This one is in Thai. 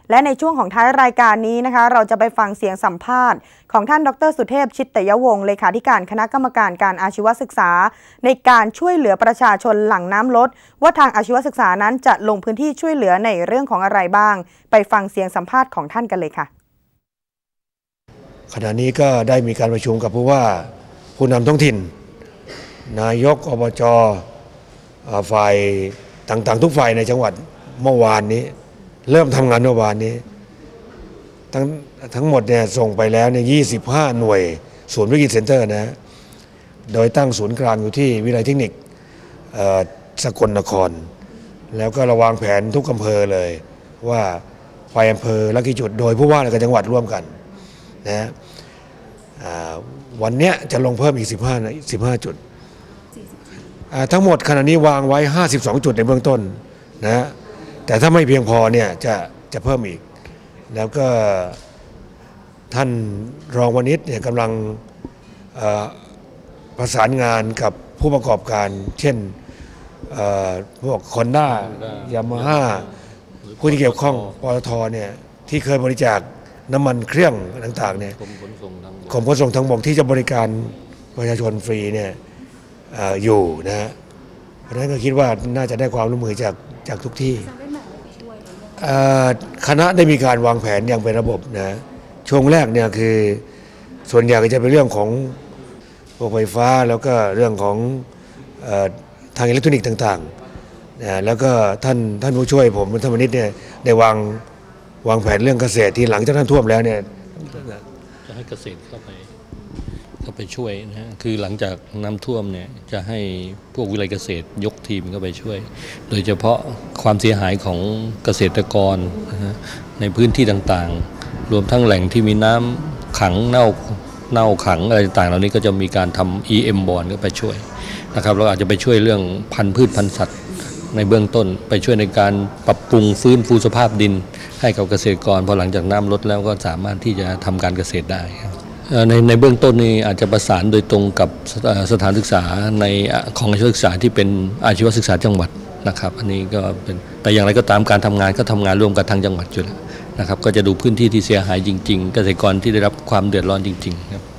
และในช่วงของท้ายรายการนี้นะคะเราจะไปฟังเสียงสัมภาษณ์ของท่านดร.สุเทพ ชิตตยวงศ์เลขาธิการคณะกรรมการการอาชีวศึกษาในการช่วยเหลือประชาชนหลังน้ำลดว่าทางอาชีวศึกษานั้นจะลงพื้นที่ช่วยเหลือในเรื่องของอะไรบ้างไปฟังเสียงสัมภาษณ์ของท่านกันเลยค่ะขณะนี้ก็ได้มีการประชุมกับผู้นำท้องถิ่นนายกอบจ.ฝ่ายต่างๆทุกฝ่ายในจังหวัดเมื่อวานนี้เริ่มทำงานเมื่อวานนี้ทั้งหมดเนี่ยส่งไปแล้วเนี่ย25 หน่วยศูนย์วิกฤตเซ็นเตอร์นะโดยตั้งศูนย์กลางอยู่ที่วิทยาลัยเทคนิคสกลนครแล้วก็ระวางแผนทุกอำเภอเลยว่าไปอำเภอละกี่จุดโดยผู้ว่าราชการจังหวัดร่วมกันนะวันนี้จะลงเพิ่มอีก15 จุดทั้งหมดขณะนี้วางไว้52 จุดในเบื้องต้นนะแต่ถ้าไม่เพียงพอเนี่ยจะเพิ่มอีกแล้วก็ท่านรองวณิชเนี่ยกำลังประสานงานกับผู้ประกอบการเช่นพวกคอนด้ายามาฮ่าผู้ที่เกี่ยวข้องปตทเนี่ยที่เคยบริจาคน้ำมันเครื่องต่างๆเนี่ยกรมขนส่งทางบกที่จะบริการประชาชนฟรีเนี่ยอยู่นะฮะเพราะฉะนั้นก็คิดว่าน่าจะได้ความร่วมมือจากทุกที่คณะได้มีการวางแผนอย่างเป็นระบบนะช่วงแรกเนี่ยคือส่วนใหญ่ก็จะเป็นเรื่องของพวกไฟฟ้าแล้วก็เรื่องของทางอิเล็กทรอนิกส์ต่างๆนะแล้วก็ท่านผู้ช่วยผมท่านวณิชเนี่ยได้วางแผนเรื่องเกษตรที่หลังจากน้ำท่วมแล้วเนี่ยจะให้เกษตรเข้าไปช่วยนะคือหลังจากน้ำท่วมเนี่ยจะให้พวกวิเลยเกษตรยกทีมเข้าไปช่วยโดยเฉพาะความเสียหายของเกษตรกรนะในพื้นที่ต่างๆรวมทั้งแหล่งที่มีน้ำขังเน่าขังอะไรต่างๆเหล่านี้ก็จะมีการทำ EM บอนด์ก็ไปช่วยนะครับเราอาจจะไปช่วยเรื่องพันธุ์พืชพันธุ์สัตว์ในเบื้องต้นไปช่วยในการปรับปรุงฟื้นฟูสภาพดินให้กับเกษตรกรพอหลังจากน้ำลดแล้วก็สามารถที่จะทำการเกษตรได้ในเบื้องต้นนี้อาจจะประสานโดยตรงกับสถานศึกษาในของอาชีวศึกษาที่เป็นอาชีวศึกษาจังหวัดนะครับอันนี้ก็เป็นแต่อย่างไรก็ตามการทำงานก็ทำงานร่วมกับทางจังหวัดอยู่แล้วนะครับก็จะดูพื้นที่ที่เสียหายจริงๆเกษตรกรที่ได้รับความเดือดร้อนจริงๆครับ